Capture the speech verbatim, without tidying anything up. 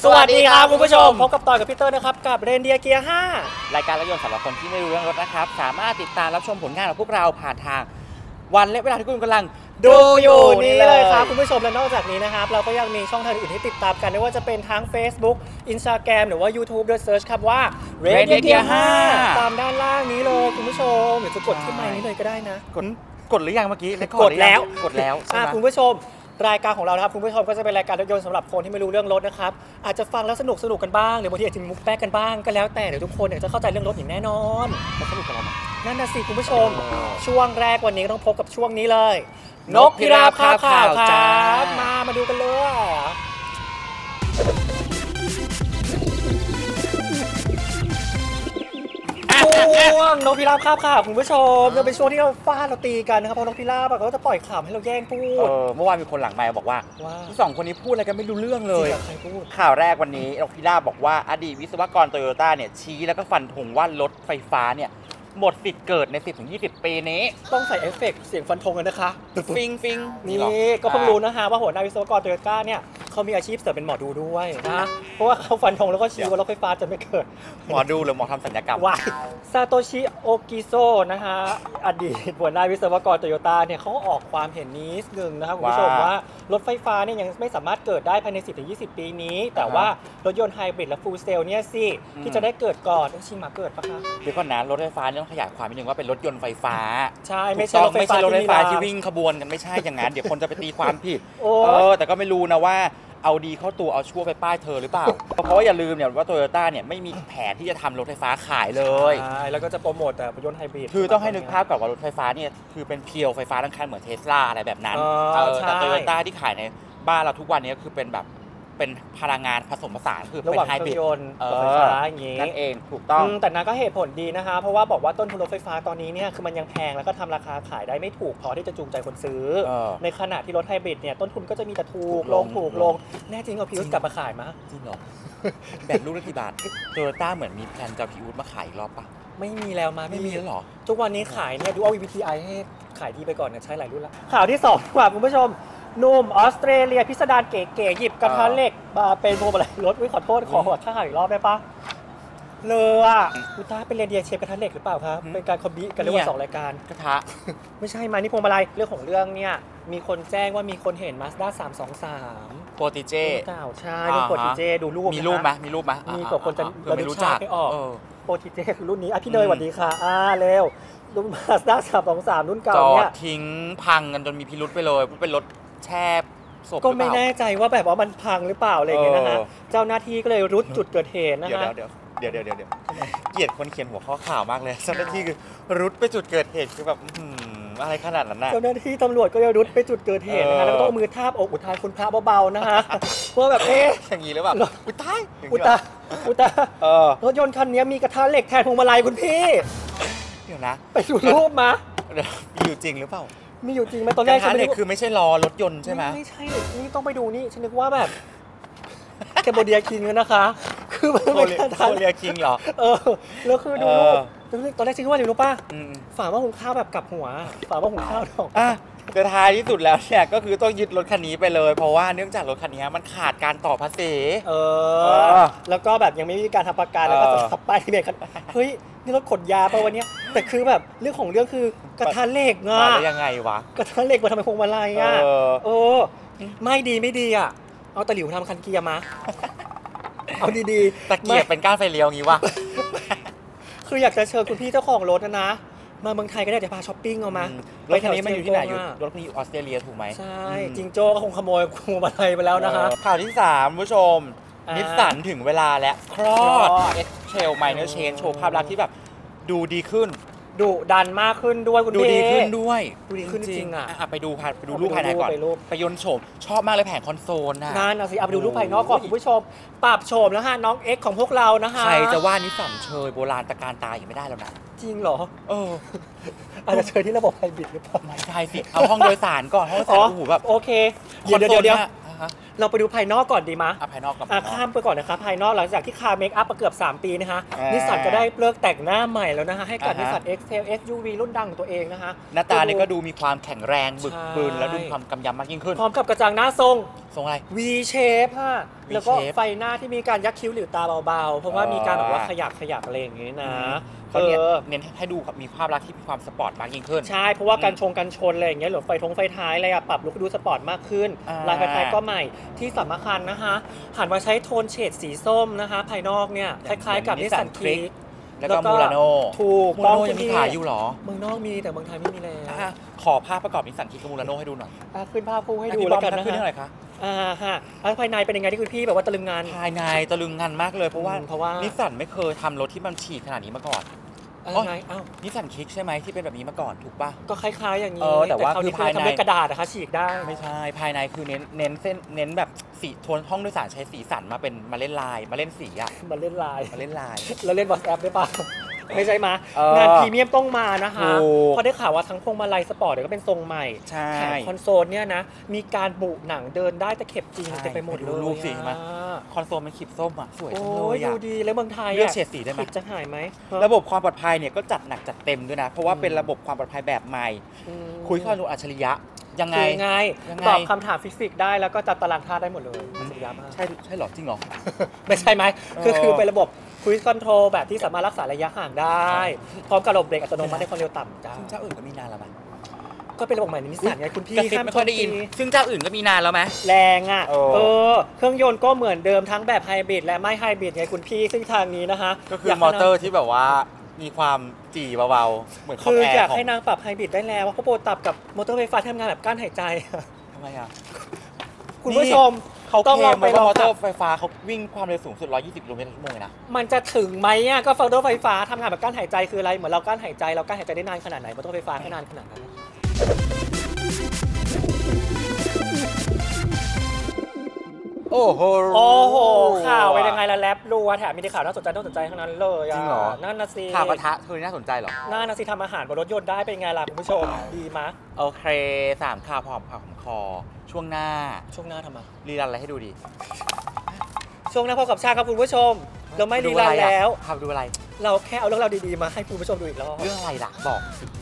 สวัสดีครับคุณผู้ชมพบกับต่อยกับพี่เตอร์นะครับกับเรนเดียเกียร์ห้ารายการรถยนต์สำหรับคนที่ไม่รู้เรื่องรถนะครับสามารถติดตามรับชมผลงานของพวกเราผ่านทางวันและเวลาที่คุณกำลังดูอยู่นี่เลยครับคุณผู้ชมและนอกจากนี้นะครับเราก็ยังมีช่องทางอื่นที่ติดตามกันไม่ว่าจะเป็นทั้ง Facebook Instagram หรือว่า YouTube โดยเซิร์ชคำว่า Radio Gear ห้าตามด้านล่างนี้เลยคุณผู้ชมหรือจะกดที่ไมค์นี้เลยก็ได้นะกดกดหรือยังเมื่อกี้กดแล้วกดแล้วคุณผู้ชมรายการของเรานะครับคุณผู้ชมก็จะเป็นรายการรถยนต์สำหรับคนที่ไม่รู้เรื่องรถนะครับอาจจะฟังแล้วสนุกสนุกกันบ้างหรือบางทีอาจจะมุกแป๊กกันบ้างก็แล้วแต่เดี๋ยวทุกคนเนี่ยจะเข้าใจเรื่องรถอย่างแน่นอนสนุกกันแล้วนั่นน่ะสิคุณผู้ชมช่วงแรกวันนี้ต้องพบกับช่วงนี้เลยนกพิราบข่าวข่าวครับมามาดูกันเลยช่วงนกพิราบคาบข่าวคุณผู้ชมจะเป็นช่วงที่เราฟาดเราตีกันนะครับเพราะนกพิราบเขาจะปล่อยข่าวให้เราแย่งพูดเมื่อวานมีคนหลังไมค์บอกว่าที่สองคนนี้พูดอะไรกันไม่รู้เรื่องเลยใครพูดข่าวแรกวันนี้นกพิราบบอกว่าอดีตวิศวกรโตโยต้าเนี่ยชี้แล้วก็ฟันธงว่ารถไฟฟ้าเนี่ยหมดสิทธิ์เกิดใน สิบถึงยี่สิบ ปีนี้ต้องใส่เอฟเฟกต์เสียงฟันธงกันนะคะฟิงฟิงนี่ก็เพิ่งรู้นะฮะว่าหัวหน้าวิศวกรโตโยต้าเนี่ยเขามีอาชีพเสริมเป็นหมอดูด้วยนะเพราะว่าเขาฟันธงแล้วก็ชี้ว่ารถไฟฟ้าจะไม่เกิดหมอดูหรือหมอทำศัลยกรรมวายซาโตชิโอกิโซนะฮะอดีตหัวหน้าวิศวกรโตโยต้าเนี่ยเขาออกความเห็นนี้หนึ่งนะครับคุณผู้ชมว่ารถไฟฟ้าเนี่ยยังไม่สามารถเกิดได้ภายใน สิบถึงยี่สิบ ปีนี้แต่ว่ารถยนต์ไฮบริดและฟูลเซลล์เนี่ยสิที่จะได้เกิดก่อนชิงมาเกิดปะคะเดี๋ยวก่อนนะรถไฟฟ้าต้องขยายความนิดนึงว่าเป็นรถยนต์ไฟฟ้าใช่ไม่ใช่รถไฟฟ้าที่วิ่งขบวนกันไม่ใช่อย่างนั้นเดี๋ยวคนจะไปตีความผิดเออแต่ก็ไม่รู้นะว่าเอาดีเข้าตัวเอาชั่วไปป้ายเธอหรือเปล่าเพราะว่าอย่าลืมเนี่ยว่าโตโยต้าเนี่ยไม่มีแผนที่จะทำรถไฟฟ้าขายเลยใช่แล้วก็จะโปรโมทแต่รถยนต์ไฮบริดคือต้องให้นึกภาพกับว่ารถไฟฟ้าเนี่ยคือเป็นเพียวไฟฟ้าทั้งคันเหมือนเทสลาอะไรแบบนั้นแต่โตโยต้าที่ขายในบ้านเราทุกวันนี้คือเป็นแบบเป็นพลังงานผสมผสานคือเป็นไฮบริดรถไฟฟ้าอย่างนี้นั่นเองถูกต้องแต่นั้นก็เหตุผลดีนะคะเพราะว่าบอกว่าต้นทุนรถไฟฟ้าตอนนี้เนี่ยคือมันยังแพงแล้วก็ทำราคาขายได้ไม่ถูกพอที่จะจูงใจคนซื้อในขณะที่รถไฮบริดเนี่ยต้นทุนก็จะมีแต่ถูกลงถูกลงแน่จริงเอาพิวส์กลับมาขายมั้ยจริงเหรอแบตลูกละกี่บาทโตโยต้าเหมือนมีแพลนจะพิวส์มาขายอีกรอบปะไม่มีแล้วมาไม่มีแล้วหรอทุกวันนี้ขายเนี่ยดูเอา วี พี ที ไอ ให้ขายดีไปก่อนเนี่ยใช้หลายรุ่นแล้วข่าวที่สองกว่าคุณผู้ชมหนุ่มออสเตรเลียพิสดารเก๋ๆหยิบกระทะเหล็กมาเป็นพวงมาลัยรถวิขอโทษขอหัวข้าวอีกรอบได้ปะเลยอ่ะคุณตาเป็นเรนเดียร์เชฟกระทะเหล็กหรือเปล่าครับเป็นการคอมบิกันเรียกว่าสองรายการกระทะไม่ใช่มานี่พวงมาลัยเรื่องของเรื่องเนี่ยมีคนแจ้งว่ามีคนเห็น Mazda สามสองสามโปรติเจเก่าใช่รุ่นโปรติเจดูรูปมีรูปไหมมีรูปไหมมีกว่าคนจะไม่รู้จักไม่ออกโปรติเจคือรุ่นนี้อ่ะพี่เนยสวัสดีค่ะอ่าเร็วรุ่น Mazda สามสองสามรุ่นเก่าเนี่ยจอดทิ้งพังกันจนมีพิรุธไปเลยเป็นรถแช่ก็ไม่แน่ใจว่าแบบว่ามันพังหรือเปล่าอะไรอย่างเงี้ยนะฮะเจ้าหน้าที่ก็เลยรุดจุดเกิดเหตุนะฮะเดี๋ยวเดี๋ยวเดี๋ยวเดี๋ยวเดี๋ยวเกลียดคนเขียนหัวข้อข่าวมากเลยเจ้าหน้าที่คือรุดไปจุดเกิดเหตุคือแบบอะไรขนาดนั้นนะเจ้าหน้าที่ตำรวจก็จะรุดไปจุดเกิดเหตุนะฮะแล้วก็ต้องมือทาบอกอุทานคุณพระเบาๆนะฮะเพราะแบบเอ๊ะอย่างนี้หรือเปล่าอุตายอุตาอุตารถยนต์คันนี้มีกระทะเหล็กแทนพวงมาลัยคุณพี่เดี๋ยวนะไปดูรูปมามีอยู่จริงหรือเปล่ามีอยู่จริงไหมตอนแรกฉันนึกคือไม่ใช่ล้อรถยนต์ใช่ไหมไม่ใช่นี่ต้องไปดูนี่ฉันนึกว่าแบบแคมโบเดียคิงนะคะคือมันเป็นแคมโบเดียคิงเหรอเออแล้วคือดูรูปตอนแรกฉันคิดว่าอะไรรู้ป่ะฝาหม้อหุงข้าวแบบกลับหัวฝาหม้อหุงข้าวดอกอ่ะแต่ท้ายที่สุดแล้วเนี่ยก็คือต้องยึดรถคันนี้ไปเลยเพราะว่าเนื่องจากรถคันนี้มันขาดการต่อภาษีเออแล้วก็แบบยังไม่มีการทำประกันแล้วก็ขับป้ายทะเบียนเฮ้ยนี่รถขนยาป่ะวันนี้แต่คือแบบเรื่องของเรื่องคือกระทะเหล็กอ่ะมาได้ยังไงวะกระทะเหล็กมาทำไมพวงมาลัยอ่ะเออไม่ดีไม่ดีอ่ะเอาตะหลิวทำคันเกียร์มาเอาดีๆตะเกียบเป็นก้านไฟเลี้ยวงี้วะคืออยากจะเชิญคุณพี่เจ้าของรถนะนะมาเมืองไทยก็ได้จะพาช้อปปิ้งเอามารถคันนี้มันอยู่ที่ไหนอยู่รถคันนี้อยู่ออสเตรเลียถูกไหมใช่จิงโจ้ก็คงขโมยพวงมาลัยไปแล้วนะคะข่าวที่สามผู้ชมนิสสันถึงเวลาแล้วคลอด X-Trail Minor Change โชว์ภาพลักษณ์ที่แบบดูดีขึ้นดุดันมากขึ้นด้วยคุณพี่ดูดีขึ้นด้วยดูดีขึ้นจริงอ่ะไปดูไปดูรูปภายในก่อนไปยนต์โฉมชอบมากเลยแผงคอนโซลนะนั่นเอาสิเอาไปดูรูปภายนอกก่อนคุณผู้ชมปรับโฉมแล้วฮะน้อง X ของพวกเรานะฮะใครจะว่านิสสันเชยโบราณตะการตาอย่างไม่ได้แล้วนะจริงเหรอเอออาจจะเชยที่ระบบไฮบริดหรือเปล่าไม่ใช่สิเอาห้องโดยสารก่อนห้องโดยสารโอ้โหแบบโอเคเดี๋ยวเดี๋ยวเดี๋ยวเราไปดูภายนอกก่อนดีมะภายนอกกับข้ามไปก่อนนะครับภายนอกหลังจากที่คาร์เมคอัพมาเกือบสามปีนะคะนิสสันก็ได้เลิกแต่งหน้าใหม่แล้วนะฮะให้กับนิสสัน X-Trail เอส ยู วี รุ่นดังของตัวเองนะฮะหน้าตาเนี่ยก็ดูมีความแข็งแรงบึกบึนและดูความกำยำมากยิ่งขึ้นพร้อมกับกระจังหน้าทรงทรงอะไร V shape ค่ะ V แล้วก็ shape ไฟหน้าที่มีการยักคิ้วหรือตาเบาๆ เพราะว่ามีการแบบว่าขยักขยักอะไรอย่างงี้นะเขาเนี่ยออเน้นให้ดูมีภาพลักษณ์ที่มีความสปอร์ตมากยิ่งขึ้นใช่ เพราะว่าการชงกันชนอะไรอย่างเงี้ยหรือไฟทงไฟท้ายอะไรอะปรับลุคดูสปอร์ตมากขึ้นอ่าลายไฟท้ายก็ใหม่ที่สำคัญนะคะหันมาใช้โทนเฉดสีส้มนะคะ ภายนอกเนี่ยคล้ายๆกับนิสสันคลิกแล้วก็มูราโนถูกมูต้ราองโนยังมีขายอยู่เหรอเมืองนอกมีแต่เมืองไทยไม่มีแล้วอ่ะขอภาพประกอบนิสสันคิกกับมูราโนให้ดูหน่อยอ่ะขึ้นภาพคู่ให้อ่ะดูพี่บแล้อมวกันทักนะขึ้นฮะให้หน่อยคะอ่าฮะแล้วภายในเป็นยังไงที่คุณพี่แบบว่าตะลึงงานภายในตะลึงงันมากเลยเพราะว่าอืมเพราะว่านินิสสันไม่เคยทำรถที่มันฉีกขนาดนี้มาก่อนอะไรไงอ้าวนิสสันคิกใช่ไหมที่เป็นแบบนี้มาก่อนถูกป่ะก็คล้ายๆอย่างนี้เออแต่ว่าคราวนี้คือภายในทำด้วยกระดาษนะคะฉีกได้ไม่ใช่ภายในคือเน้นเน้นเส้นเน้นแบบสีโทนห้องโดยสารใช้สีสันมาเป็นมาเล่นลายมาเล่นสีอะมาเล่นไลน์มาเล่นลายแล้วเล่นวอทแอปได้ปะไม่ใช่มาเอองานพรีเมียมต้องมานะคะถูกเพราะได้ข่าวว่าทั้งพวงมาลัยสปอร์ตเดี๋ยวก็เป็นทรงใหม่ใช่แถมคอนโซลเนี่ยนะ มีการบุหนังเดินได้ตะเข็บจริงใช่เต็มไปหมดเลยดูรูปสิเห็นไหมอ่าคอนโซลมันขีบส้มอะสวยโอ้จังเลยยดูอะดีแล้วเมืองไทยะเลือกเฉดสีได้ไหมขีจะหายไหมระบบความปลอดภัยเนี่ยก็จัดหนักจัดเต็มด้วยนะ เพราะว่าเป็นระบบความปลอดภัยแบบใหม่อืมคุยข้อมูลอัจฉริยะยังไงคือไงยังไงตอบคำถามฟิสิกส์ได้แล้วก็จัดตารางธาตุได้หมดเลยสุดยอดมากใช่ใช่เหรอจริงเหรอไม่ใช่ไหมเออคือคือเป็นระบบค u i คอนโทรลแบบที่สามารถรักษาระยะห่างได้ พร้อมกับระบบเบรกอัตโนมัติในความเร็วต่ำจ้าซึ่งเจ้าอื่นก็มีนานแล้วไหมก็เป็นระบบใหม่ในนิสสันไงคุณพี่กระซิบไม่ค่อยได้ยินโจมตีซึ่งเจ้าอื่นก็มีนานแล้วไหมแรงอ่ะเออเออ เครื่องยนต์ก็เหมือนเดิมทั้งแบบไฮบริดและไม่ไฮบริดไงคุณพี่ ซึ่งทางนี้นะคะก็คือยากมอให้นางเตอร์ที่แบบว่ามีความจี่เบาๆเหมือนคอมคือแออยากร์ของให้นางปรับไฮบริดได้แล้วเพราะโปรตับกับมอเตอร์ไฟฟ้าที่ทำงานแบบกั้นหายใจทำไมอ่ะคุณผู้ชมเขาต้องเคลลองมไปไว้ว่ามอเตอลองขับร์ไฟฟ้าเขาวิ่งความเร็วสูงสุดหนึ่งร้อยยี่สิบกิโลเมตรต่อชั่วโมงเลยนะมันจะถึงไหมอ่ะก็มอเตอร์ไฟฟ้าทำงานแบบกั้นหายใจคืออะไรเหมือนเรากั้นหายใจเรากั้นหายใจได้นานขนาดไหนมอเตอร์ไฟฟ้าให้นานขนาดนั้นโอ้โหโอ้โหข่าวเป็นยังไงล่ะแรปรัวแถมมีแต่ข่าวน่าสนใจน่าสนใจทั้งนั้นเลยะจริงเหรอนั่นนะสิข่าวกระทะเธอน่าสนใจเหรอน่านะสิทำอาหารบนรถยนต์ได้เป็นไงล่ะคุณผู้ชมดีมะโอเคสามข่าวพร้อมข่าวของคอ ช่วงหน้าช่วงหน้าทำไมรีรันอะไรให้ดูดีช่วงหน้าพบกับชาครับคุณผู้ชม เราไม่รีรันแล้วข่าวดูอะไรเราแค่เอาเรื่องราวดีๆมาให้คุณผู้ชมดูอีกรอบเรื่องอะไรล่ะบอกสิ